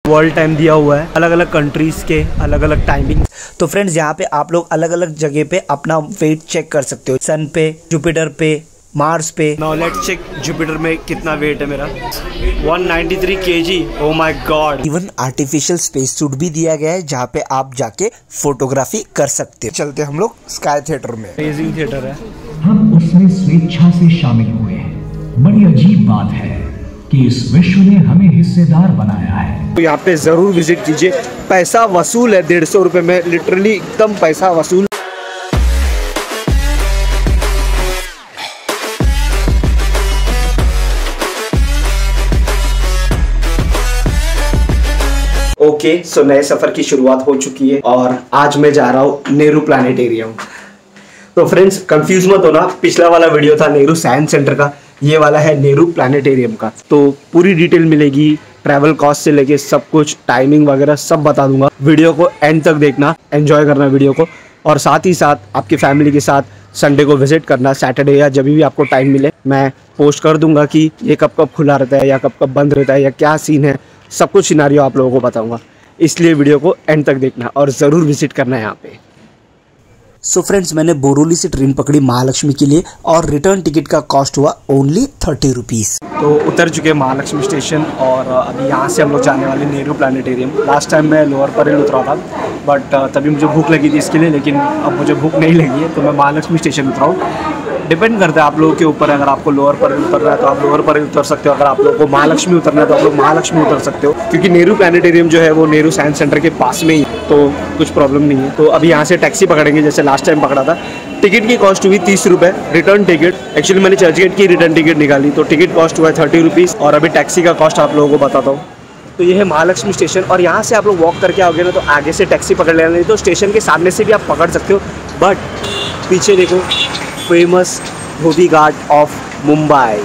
World time दिया हुआ है, अलग अलग कंट्रीज के अलग अलग टाइमिंग। तो फ्रेंड्स यहाँ पे आप लोग अलग अलग जगह पे अपना वेट चेक कर सकते हो, सन पे, जुपिटर पे, मार्स पे। नाउ लेट्स चेक जुपिटर में कितना वेट है मेरा। 193 kg। Oh my god. Even artificial space suit भी दिया गया है जहाँ पे आप जाके फोटोग्राफी कर सकते हो। चलते हम लोग स्काई थिएटर में। अमेजिंग थिएटर है। हम उसमें स्वेच्छा से शामिल हुए हैं। बड़ी अजीब बात है कि इस विश्व ने हमें हिस्सेदार बनाया है। तो यहाँ पे जरूर विजिट कीजिए। पैसा वसूल है, 150 रुपए में लिटरली एकदम पैसा वसूल। ओके, सो नए सफर की शुरुआत हो चुकी है और आज मैं जा रहा हूँ नेहरू प्लानिटेरियम। तो फ्रेंड्स कंफ्यूज मत होना, पिछला वाला वीडियो था नेहरू साइंस सेंटर का, ये वाला है नेहरू प्लानिटेरियम का। तो पूरी डिटेल मिलेगी, ट्रैवल कॉस्ट से लेके सब कुछ, टाइमिंग वगैरह सब बता दूंगा। वीडियो को एंड तक देखना, एंजॉय करना वीडियो को, और साथ ही साथ आपकी फैमिली के साथ संडे को विजिट करना, सैटरडे या जब भी आपको टाइम मिले। मैं पोस्ट कर दूंगा कि ये कब कब खुला रहता है या कब कब बंद रहता है या क्या सीन है, सब कुछ सिनारियो आप लोगों को बताऊंगा। इसलिए वीडियो को एंड तक देखना और ज़रूर विजिट करना है यहाँ पे। सो फ्रेंड्स मैंने बोरोली से ट्रेन पकड़ी महालक्ष्मी के लिए और रिटर्न टिकट का कॉस्ट हुआ ओनली 30 रुपीज़। तो उतर चुके हैं महालक्ष्मी स्टेशन और अभी यहाँ से हम लोग जाने वाले नेहरू प्लानिटेरियम। लास्ट टाइम मैं लोअर परेल उतरा था बट तभी मुझे भूख लगी थी इसके लिए, लेकिन अब मुझे भूख नहीं लगी है तो मैं महालक्ष्मी स्टेशन उतरा हूँ। डिपेंड करता है आप लोगों के ऊपर, अगर आपको लोअर परेल उतरना है तो आप लोअर परेल उतर सकते हो, अगर आप लोगों को महालक्ष्मी उतरना है तो आप लोग महालक्ष्मी उतर सकते हो, क्योंकि नेहरू प्लानिटेरियम जो है वो नेहरू साइंस सेंटर के पास में ही, तो कुछ प्रॉब्लम नहीं है। तो अभी यहाँ से टैक्सी पकड़ेंगे जैसे लास्ट टाइम पकड़ा था। टिकट की कॉस्ट हुई 30 रुपये रिटर्न टिकट। एक्चुअली मैंने चर्चगेट की रिटर्न टिकट निकाली तो टिकट कॉस्ट हुआ है 30 रुपीज़, और अभी टैक्सी का कॉस्ट आप लोगों को बताता हूँ। तो ये है महालक्ष्मी स्टेशन और यहाँ से आप लोग वॉक करके आओगे ना तो आगे से टैक्सी पकड़ लेना, नहीं तो स्टेशन के सामने से भी आप पकड़ सकते हो। बट पीछे देखो, फेमस धोबी घाट ऑफ मुंबई,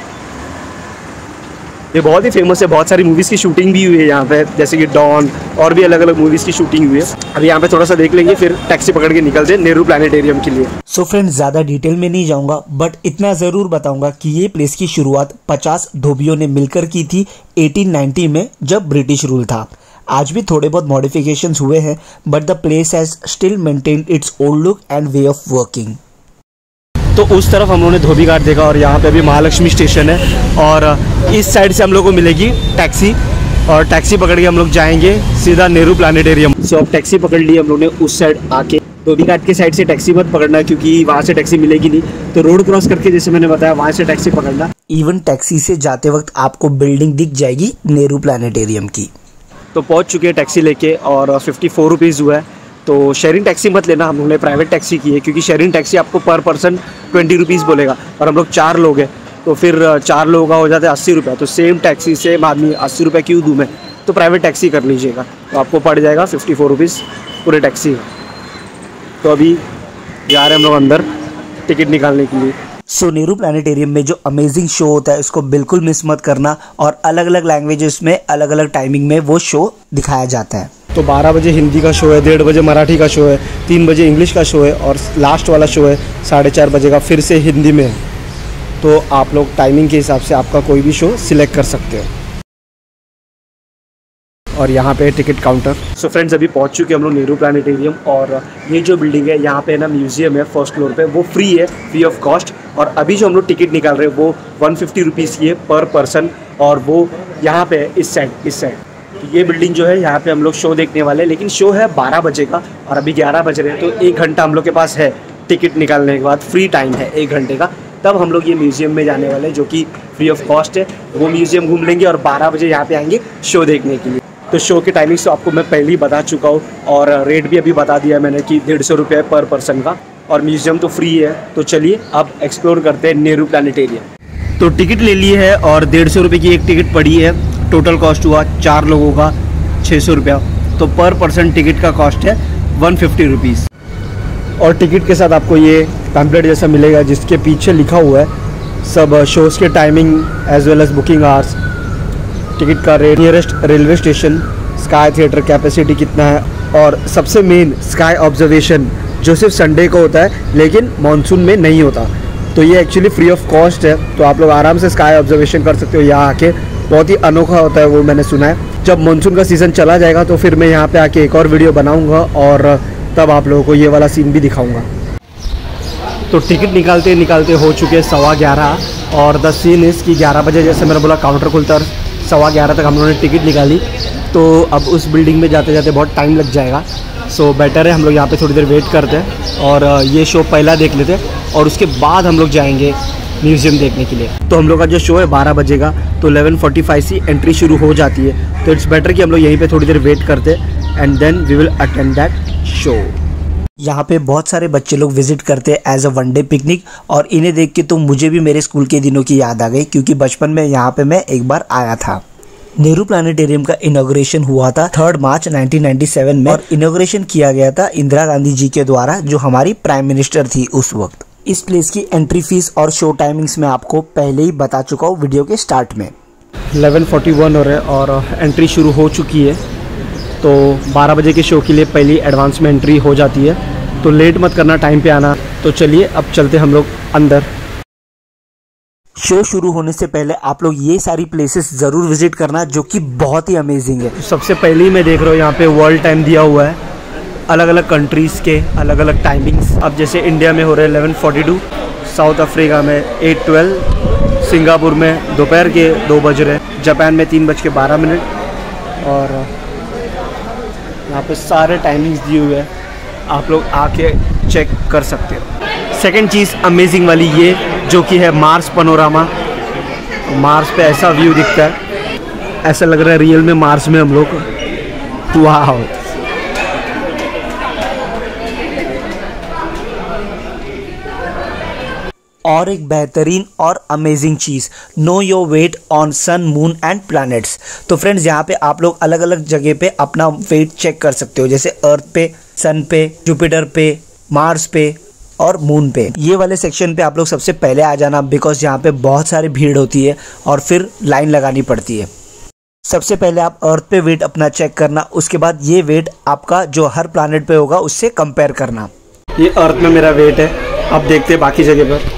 ये बहुत ही फेमस है। बहुत सारी मूवीज़ की शूटिंग भी हुई है यहाँ पे, जैसे कि डॉन और भी अलग अलग मूवीज़ की शूटिंग हुई है। अभी यहाँ पे थोड़ा सा देख लेंगे, फिर टैक्सी पकड़ के निकलते हैं नेहरू प्लानिटेरियम के लिए। सो फ्रेंड्स ज़्यादा डिटेल में नहीं जाऊंगा बट इतना ज़रूर बताऊंगा कि ये प्लेस की शुरुआत 50 धोबियों ने मिलकर की थी 1890 में, जब ब्रिटिश रूल था। आज भी थोड़े बहुत मॉडिफिकेशंस हुए हैं but the place has still maintained its old look and way of working. तो उस तरफ हम लोगों ने धोबी घाट देखा और यहाँ पे अभी महालक्ष्मी स्टेशन है और इस साइड से हम लोग को मिलेगी टैक्सी, और टैक्सी पकड़ के हम लोग जाएंगे सीधा नेहरू प्लानिटेरियम। सो अब टैक्सी पकड़ ली हम लोग ने उस साइड आके। धोबी घाट के साइड से टैक्सी मत पकड़ना क्योंकि वहाँ से टैक्सी मिलेगी नहीं, तो रोड क्रॉस करके जैसे मैंने बताया वहाँ से टैक्सी पकड़ना। इवन टैक्सी से जाते वक्त आपको बिल्डिंग दिख जाएगी नेहरू प्लानिटेरियम की। तो पहुँच चुके हैं टैक्सी लेके और 54 रुपीज़ हुआ है। तो शेयरिंग टैक्सी मत लेना, हम लोगों ने प्राइवेट टैक्सी की है क्योंकि शेयरिंग टैक्सी आपको पर पर्सन 20 रुपीज़ बोलेगा और हम लोग 4 लोग हैं, तो फिर 4 लोगों का हो जाता है 80 रुपये। तो सेम टैक्सी सेम आदमी 80 रुपये क्यों दूँ मैं, तो प्राइवेट टैक्सी कर लीजिएगा, तो आपको पड़ जाएगा 54 रुपीज़ पूरे टैक्सी। तो अभी जा रहे हैं हम लोग अंदर टिकट निकालने के लिए। सो नेहरू प्लानिटेरियम में जो अमेजिंग शो होता है उसको बिल्कुल मिस मत करना, और अलग अलग लैंग्वेजेस में अलग अलग टाइमिंग में वो शो दिखाया जाता है। तो 12 बजे हिंदी का शो है, 1:30 बजे मराठी का शो है, 3 बजे इंग्लिश का शो है और लास्ट वाला शो है 4:30 बजे का, फिर से हिंदी में है। तो आप लोग टाइमिंग के हिसाब से आपका कोई भी शो सिलेक्ट कर सकते हो। और यहाँ पे टिकट काउंटर। सो फ्रेंड्स अभी पहुँच चुके हम लोग नेहरू प्लानिटेरियम, और ये जो बिल्डिंग है यहाँ पे ना म्यूजियम है फर्स्ट फ्लोर पे, वो फ्री है, फ्री ऑफ कॉस्ट। और अभी जो हम लोग टिकट निकाल रहे हैं वो 150 रुपीज़ की है पर पर्सन, और वो यहाँ पे है इस साइड। तो ये बिल्डिंग जो है यहाँ पे हम लोग शो देखने वाले हैं, लेकिन शो है 12 बजे का और अभी 11 बज रहे हैं, तो 1 घंटा हम लोग के पास है। टिकट निकालने के बाद फ्री टाइम है 1 घंटे का, तब हम लोग ये म्यूज़ियम में जाने वाले हैं जो कि फ्री ऑफ कॉस्ट है। वो म्यूज़ियम घूम लेंगे और 12 बजे यहाँ पे आएंगे शो देखने के लिए। तो शो की टाइमिंग तो आपको मैं पहले ही बता चुका हूँ और रेट भी अभी बता दिया मैंने कि 150 रुपये पर पर्सन का, और म्यूज़ियम तो फ्री है। तो चलिए अब एक्सप्लोर करते हैं नेहरू प्लानिटेरियम। तो टिकट ले ली है और 150 रुपये की एक टिकट पड़ी है, टोटल कॉस्ट हुआ 4 लोगों का 600 रुपया। तो पर पर्सन टिकट का कॉस्ट है 150 रुपीज़। और टिकट के साथ आपको ये पैम्पलेट जैसा मिलेगा जिसके पीछे लिखा हुआ है सब शोज़ के timing as well as booking hours, ticket का rate, nearest railway station, sky theatre capacity कितना है, और सबसे मेन स्काई ऑब्जर्वेशन जो सिर्फ संडे को होता है लेकिन मानसून में नहीं होता। तो ये एक्चुअली फ्री ऑफ कॉस्ट है, तो आप लोग आराम से स्काई ऑब्जर्वेशन कर सकते हो यहाँ आके। बहुत ही अनोखा होता है वो, मैंने सुना है। जब मानसून का सीज़न चला जाएगा तो फिर मैं यहाँ पे आके एक और वीडियो बनाऊँगा और तब आप लोगों को ये वाला सीन भी दिखाऊँगा। तो टिकट निकालते निकालते हो चुके 11:15 और द सीन इज़ कि 11 बजे जैसे मैंने बोला काउंटर खुलता है, 11:15 तक हम लोगों ने टिकट निकाली। तो अब उस बिल्डिंग में जाते जाते बहुत टाइम लग जाएगा, सो बेटर है हम लोग यहाँ पे थोड़ी देर वेट करते हैं और ये शो पहला देख लेते हैं और उसके बाद हम लोग जाएंगे म्यूज़ियम देखने के लिए। तो हम लोग का जो शो है 12 बजेगा, तो 11:45 से एंट्री शुरू हो जाती है। तो इट्स बेटर कि हम लोग यहीं पे थोड़ी देर वेट करते हैं and then we will attend that show. यहाँ पे बहुत सारे बच्चे लोग विजिट करते हैं एज अ वनडे पिकनिक, और इन्हें देख के तो मुझे भी मेरे स्कूल के दिनों की याद आ गई, क्योंकि बचपन में यहाँ पे मैं एक बार आया था। नेहरू प्लानिटेरियम का इनॉग्रेशन हुआ था 3 मार्च 1997 में, और इनॉग्रेशन किया गया था इंदिरा गांधी जी के द्वारा, जो हमारी प्राइम मिनिस्टर थी उस वक्त। इस प्लेस की एंट्री फीस और शो टाइमिंग्स मैं आपको पहले ही बता चुका हूँ वीडियो के स्टार्ट में। 11:41 हो रहा है और एंट्री शुरू हो चुकी है। तो 12 बजे के शो के लिए पहली एडवांस में एंट्री हो जाती है, तो लेट मत करना, टाइम पे आना। तो चलिए अब चलते हम लोग अंदर। शो शुरू होने से पहले आप लोग ये सारी प्लेसेस ज़रूर विजिट करना, जो कि बहुत ही अमेजिंग है। सबसे पहले ही मैं देख रहा हूँ यहाँ पे वर्ल्ड टाइम दिया हुआ है, अलग अलग कंट्रीज़ के अलग अलग टाइमिंग्स। अब जैसे इंडिया में हो रहे 11:42, साउथ अफ्रीका में 8:12, सिंगापुर में दोपहर के 2 बज रहे, जापान में 3:12, और यहाँ पे सारे टाइमिंग्स दिए हुए हैं, आप लोग आके चेक कर सकते हो। सेकंड चीज़ अमेजिंग वाली ये जो कि है मार्स पनोरामा। मार्स पे ऐसा व्यू दिखता है, ऐसा लग रहा है रियल में मार्स में हम लोग। वाह। और एक बेहतरीन और अमेजिंग चीज़, know your weight on sun, moon and planets. तो फ्रेंड्स यहाँ पे आप लोग अलग अलग जगह पे अपना वेट चेक कर सकते हो, जैसे अर्थ पे, सन पे, जुपिटर पे, मार्स पे और मून पे। ये वाले सेक्शन पे आप लोग सबसे पहले आ जाना, बिकॉज यहाँ पे बहुत सारी भीड़ होती है और फिर लाइन लगानी पड़ती है। सबसे पहले आप अर्थ पे वेट अपना चेक करना, उसके बाद ये वेट आपका जो हर प्लैनेट पे होगा उससे कंपेयर करना। ये अर्थ में मेरा वेट है, अब देखते हैं बाकी जगह पर।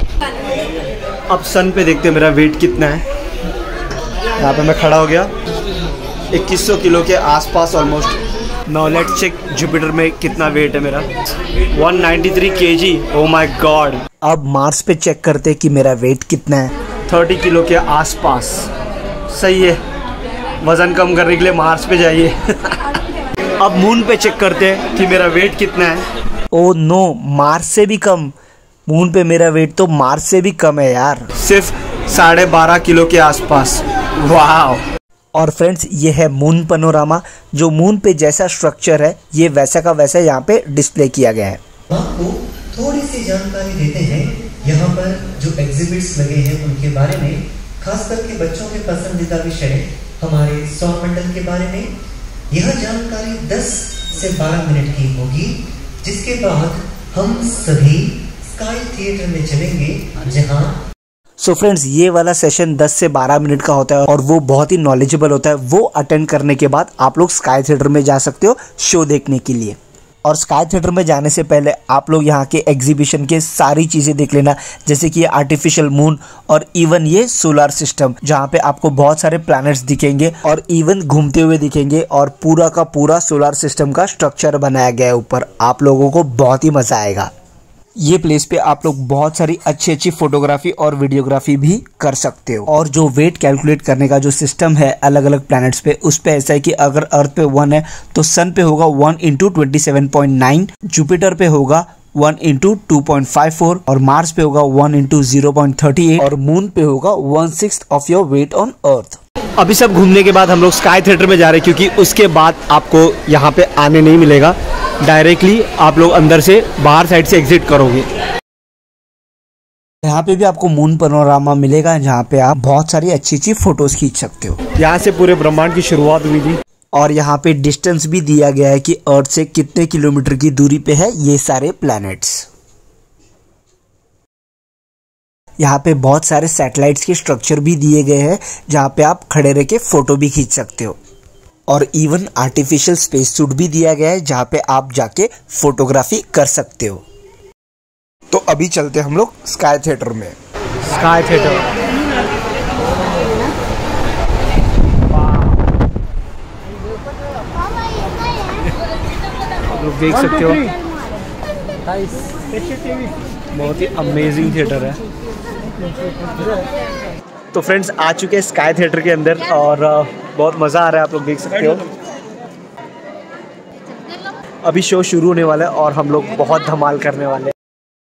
अब सन पे देखते हैं मेरा वेट कितना है। यहाँ पे मैं खड़ा हो गया, 2100 किलो के आसपास almost. Now let's check Jupiter में कितना वेट है मेरा, 193 kg। Oh my god. अब मार्स पे चेक करते कि मेरा वेट कितना है, 30 किलो के आसपास। सही है, वज़न कम करने के लिए मार्स पे जाइए। अब मून पे चेक करते हैं कि मेरा वेट कितना है। ओ नो, मार्स से भी कम। मून पे मेरा वेट तो मार्स से भी कम है यार, सिर्फ 12.5 किलो के आसपास। वाह। और फ्रेंड्स ये है मून पनोरामा, जो मून पे जैसा स्ट्रक्चर है ये वैसा का वैसा यहाँ पे डिस्प्ले किया गया है। आपको थोड़ी सी जानकारी देते हैं यहाँ पर जो एग्जिबिट्स लगे हैं उनके बारे में, खास करके बच्चों के पसंदीदा विषय हमारे सौरमंडल के बारे में। यह जानकारी 10 से 12 मिनट की होगी, जिसके बाद हम सभी स्काई थिएटर में चलेंगे, जहां सो फ्रेंड्स ये वाला सेशन 10 से 12 मिनट का होता है और वो बहुत ही नॉलेजेबल होता है। वो अटेंड करने के बाद आप लोग स्काई थिएटर में जा सकते हो शो देखने के लिए। और स्काई थिएटर में जाने से पहले आप लोग यहाँ के एग्जीबिशन के सारी चीज़ें देख लेना, जैसे कि ये आर्टिफिशियल मून और इवन ये सोलर सिस्टम, जहाँ पे आपको बहुत सारे प्लैनेट्स दिखेंगे और इवन घूमते हुए दिखेंगे, और पूरा का पूरा सोलर सिस्टम का स्ट्रक्चर बनाया गया है ऊपर। आप लोगों को बहुत ही मज़ा आएगा। ये प्लेस पे आप लोग बहुत सारी अच्छी अच्छी फोटोग्राफी और वीडियोग्राफी भी कर सकते हो। और जो वेट कैलकुलेट करने का जो सिस्टम है अलग अलग प्लैनेट्स पे, उस पे ऐसा है कि अगर अर्थ पे 1 है तो सन पे होगा 1 × 27.9, जुपिटर पे होगा 1 × 2.54 और मार्स पे होगा 1 × 0.38 और मून पे होगा 1/6 of your weight on earth. अभी सब घूमने के बाद हम लोग स्काई थिएटर में जा रहे हैं, क्योंकि उसके बाद आपको यहाँ पे आने नहीं मिलेगा, डायरेक्टली आप लोग अंदर से बाहर साइड से एग्जिट करोगे। यहाँ पे भी आपको मून पैनोरामा मिलेगा, जहाँ पे आप बहुत सारी अच्छी अच्छी फोटोज खींच सकते हो। यहाँ से पूरे ब्रह्मांड की शुरुआत हुई थी। और यहाँ पे डिस्टेंस भी दिया गया है कि अर्थ से कितने किलोमीटर की दूरी पे है ये सारे प्लैनेट्स। यहाँ पे बहुत सारे सैटेलाइट्स के स्ट्रक्चर भी दिए गए हैं, जहाँ पे आप खड़े रह के फोटो भी खींच सकते हो। और इवन आर्टिफिशियल स्पेस सूट भी दिया गया है, जहाँ पे आप जाके फोटोग्राफी कर सकते हो। तो अभी चलते हम लोग स्काई थिएटर में। स्काई थिएटर आप लोग देख सकते हो, बहुत ही अमेजिंग थिएटर है। तो फ्रेंड्स आ चुके हैं स्काई थिएटर के अंदर और बहुत मज़ा आ रहा है, आप लोग देख सकते हो। अभी शो शुरू होने वाला है और हम लोग बहुत धमाल करने वाले हैं।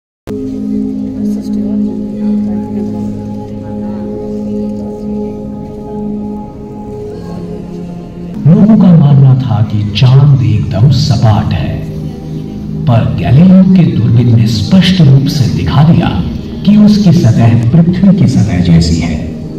लोगों का मानना था कि चांद एकदम सपाट है, पर गैलीलियो के दूरबीन ने स्पष्ट रूप से दिखा दिया कि उसकी सतह पृथ्वी की सतह जैसी है।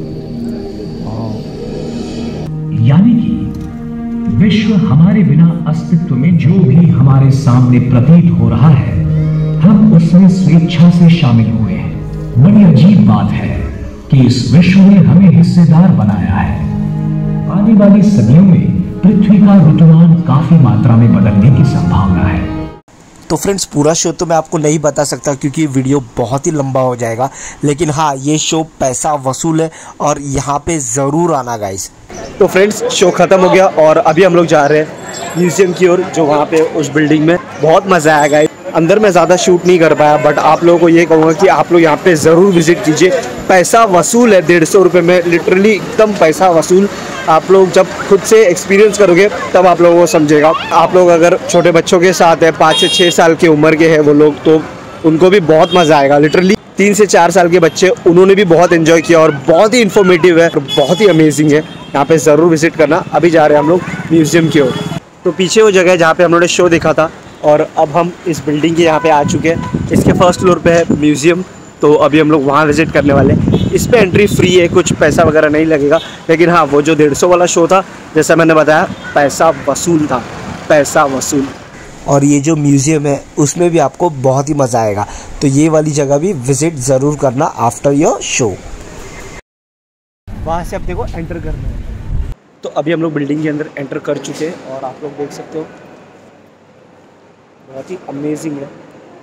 यानी कि विश्व हमारे बिना अस्तित्व में जो भी हमारे सामने प्रतीत हो रहा है, हम उसमें स्वेच्छा से शामिल हुए हैं। बड़ी अजीब बात है कि इस विश्व ने हमें हिस्सेदार बनाया है। आने वाली सदियों में पृथ्वी का ऋतुमान काफी मात्रा में बदलने की संभावना है। तो फ्रेंड्स पूरा शो तो मैं आपको नहीं बता सकता क्योंकि वीडियो बहुत ही लंबा हो जाएगा, लेकिन हाँ ये शो पैसा वसूल है और यहाँ पे ज़रूर आना गाइस। तो फ्रेंड्स शो ख़त्म हो गया और अभी हम लोग जा रहे हैं म्यूज़ियम की ओर, जो वहाँ पे उस बिल्डिंग में बहुत मज़ा आया गाइस। अंदर मैं ज़्यादा शूट नहीं कर पाया, बट आप लोगों को ये कहूँगा कि आप लोग यहाँ पे ज़रूर विजिट कीजिए। पैसा वसूल है, 150 रुपये में लिटरली एकदम पैसा वसूल। आप लोग जब खुद से एक्सपीरियंस करोगे तब आप लोगों को समझेगा। आप लोग अगर छोटे बच्चों के साथ है, 5 से 6 साल की उम्र के हैं वो लोग, तो उनको भी बहुत मज़ा आएगा। लिटरली 3 से 4 साल के बच्चे, उन्होंने भी बहुत एंजॉय किया और बहुत ही इन्फॉर्मेटिव है और बहुत ही अमेजिंग है। यहाँ पे ज़रूर विजिट करना। अभी जा रहे हैं हम लोग म्यूज़ियम की ओर। तो पीछे वो जगह है जहाँ पे हम लोगों ने शो देखा था और अब हम इस बिल्डिंग के यहाँ पे आ चुके हैं। इसके फर्स्ट फ्लोर पे है म्यूज़ियम, तो अभी हम लोग वहाँ विजिट करने वाले हैं। इस पे एंट्री फ्री है, कुछ पैसा वगैरह नहीं लगेगा, लेकिन हाँ वो जो 150 वाला शो था, जैसा मैंने बताया, पैसा वसूल था, पैसा वसूल। और ये जो म्यूज़ियम है उसमें भी आपको बहुत ही मज़ा आएगा, तो ये वाली जगह भी विजिट ज़रूर करना आफ्टर योर शो। वहाँ से अब देखो एंटर करना है। तो अभी हम लोग बिल्डिंग के अंदर एंटर कर चुके हैं और आप लोग देख सकते हो बहुत ही अमेजिंग है।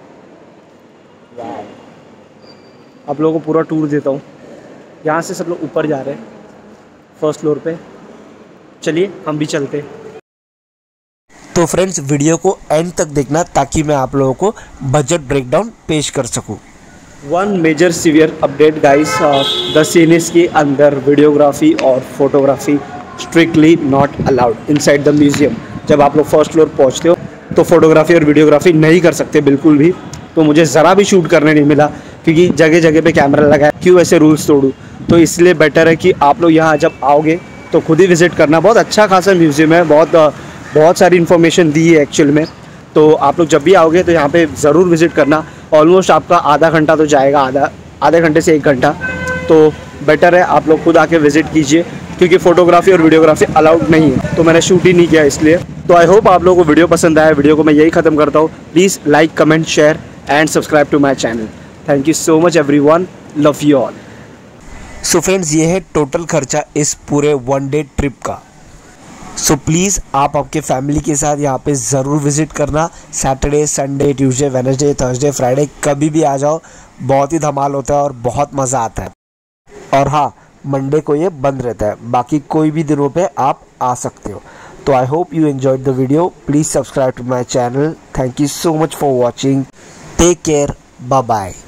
वाह, आप लोगों को पूरा टूर देता हूँ। यहाँ से सब लोग ऊपर जा रहे हैं फर्स्ट फ्लोर पे। चलिए हम भी चलते हैं। तो फ्रेंड्स वीडियो को एंड तक देखना ताकि मैं आप लोगों को बजट ब्रेकडाउन पेश कर सकूँ। One major severe update guys, the series के अंदर वीडियोग्राफी और photography strictly not allowed inside the museum. जब आप लोग फर्स्ट फ्लोर पहुँचते हो तो फोटोग्राफी और वीडियोग्राफी नहीं कर सकते बिल्कुल भी। तो मुझे ज़रा भी शूट करने नहीं मिला क्योंकि जगह जगह पे कैमरा लगा है। क्यों ऐसे रूल्स तोड़ूं? तो इसलिए बेटर है कि आप लोग यहाँ जब आओगे तो खुद ही विज़िट करना। बहुत अच्छा खासा म्यूज़ियम है, बहुत सारी इन्फॉर्मेशन दी है एक्चुअल में। तो आप लोग जब भी आओगे तो यहाँ पे ज़रूर विज़िट करना। ऑलमोस्ट आपका आधा घंटा तो जाएगा, आधे घंटे से 1 घंटा। तो बेटर है आप लोग खुद आके विज़िट कीजिए क्योंकि फ़ोटोग्राफी और वीडियोग्राफी अलाउड नहीं है। तो मैंने शूट ही नहीं किया इसलिए। तो आई होप आप लोगों को वीडियो पसंद आया। वीडियो को मैं यही ख़त्म करता हूँ। Please like, comment, share and subscribe to my channel. Thank you so much everyone, love you all. So friends ये है टोटल खर्चा इस पूरे 1 डे ट्रिप का। सो प्लीज़ आप आपके फैमिली के साथ यहाँ पे ज़रूर विज़िट करना। Saturday, Sunday, Tuesday, Wednesday, Thursday, Friday कभी भी आ जाओ। बहुत ही धमाल होता है और बहुत मज़ा आता है। और हाँ, मंडे को ये बंद रहता है, बाकी कोई भी दिनों पे आप आ सकते हो। तो I hope you enjoyed the video. Please subscribe to my channel. Thank you so much for watching. Take care, bye bye.